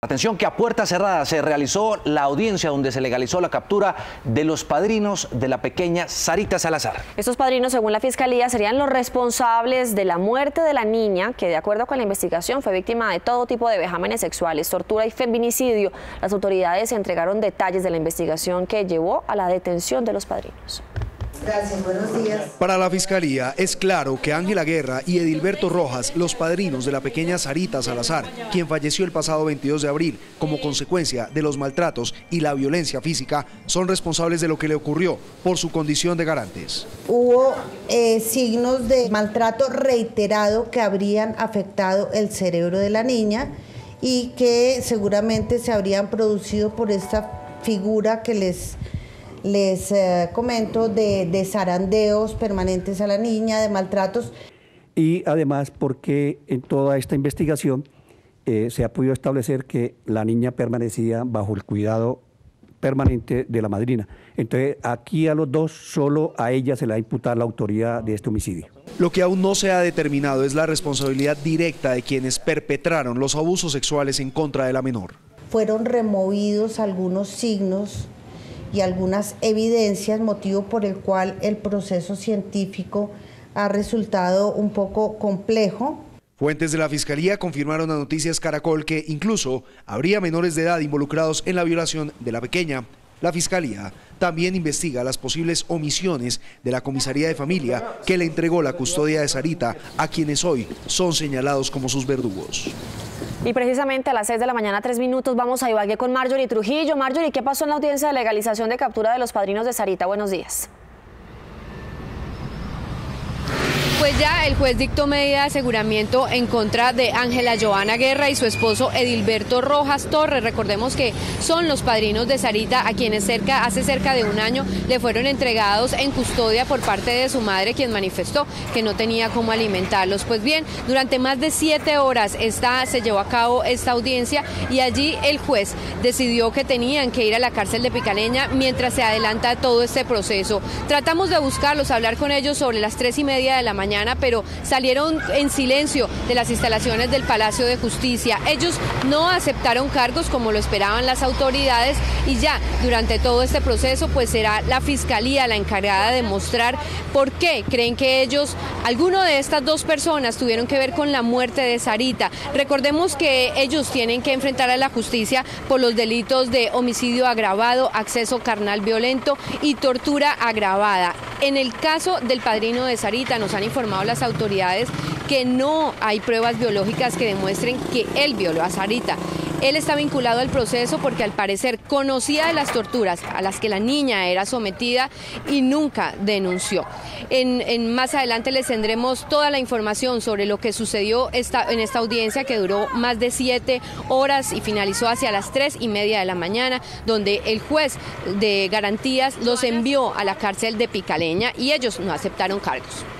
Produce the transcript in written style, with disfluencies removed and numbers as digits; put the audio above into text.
Atención que a puerta cerrada se realizó la audiencia donde se legalizó la captura de los padrinos de la pequeña Sarita Salazar. Estos padrinos, según la Fiscalía, serían los responsables de la muerte de la niña, que de acuerdo con la investigación fue víctima de todo tipo de vejámenes sexuales, tortura y feminicidio. Las autoridades entregaron detalles de la investigación que llevó a la detención de los padrinos. Gracias, buenos días. Para la Fiscalía es claro que Ángela Guerra y Edilberto Rojas, los padrinos de la pequeña Sarita Salazar, quien falleció el pasado 22 de abril como consecuencia de los maltratos y la violencia física, son responsables de lo que le ocurrió por su condición de garantes. Hubo signos de maltrato reiterado que habrían afectado el cerebro de la niña y que seguramente se habrían producido por esta figura que les comento de zarandeos permanentes a la niña, de maltratos. Y además porque en toda esta investigación se ha podido establecer que la niña permanecía bajo el cuidado permanente de la madrina. Entonces aquí a los dos, solo a ella se le va a imputar la autoría de este homicidio. Lo que aún no se ha determinado es la responsabilidad directa de quienes perpetraron los abusos sexuales en contra de la menor. Fueron removidos algunos signos y algunas evidencias, motivo por el cual el proceso científico ha resultado un poco complejo. Fuentes de la Fiscalía confirmaron a Noticias Caracol que incluso habría menores de edad involucrados en la violación de la pequeña. La Fiscalía también investiga las posibles omisiones de la Comisaría de Familia que le entregó la custodia de Sarita a quienes hoy son señalados como sus verdugos. Y precisamente a las 6 de la mañana, 3 minutos, vamos a Ibagué con Marjorie Trujillo. Marjorie, ¿qué pasó en la audiencia de legalización de captura de los padrinos de Sarita? Buenos días. Pues ya el juez dictó medida de aseguramiento en contra de Ángela Joana Guerra y su esposo Edilberto Rojas Torres. Recordemos que son los padrinos de Sarita a quienes hace cerca de un año le fueron entregados en custodia por parte de su madre, quien manifestó que no tenía cómo alimentarlos. Pues bien, durante más de 7 horas se llevó a cabo esta audiencia y allí el juez decidió que tenían que ir a la cárcel de Picaleña mientras se adelanta todo este proceso. Tratamos de buscarlos, hablar con ellos sobre las 3:30 de la mañana, pero salieron en silencio de las instalaciones del Palacio de Justicia. Ellos no aceptaron cargos como lo esperaban las autoridades y ya durante todo este proceso pues será la Fiscalía la encargada de mostrar por qué creen que alguno de estas dos personas tuvieron que ver con la muerte de Sarita. Recordemos que ellos tienen que enfrentar a la justicia por los delitos de homicidio agravado, acceso carnal violento y tortura agravada. En el caso del padrino de Sarita nos han informado las autoridades que no hay pruebas biológicas que demuestren que él violó a Sarita. Él está vinculado al proceso porque al parecer conocía de las torturas a las que la niña era sometida y nunca denunció. Más adelante les tendremos toda la información sobre lo que sucedió en esta audiencia que duró más de 7 horas y finalizó hacia las 3:30 de la mañana, donde el juez de garantías los envió a la cárcel de Picaleña y ellos no aceptaron cargos.